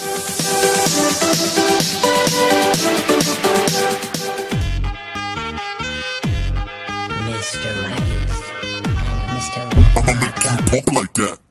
Mr. Rabbit and Mr. Rabbit. I'ma make you walk like that.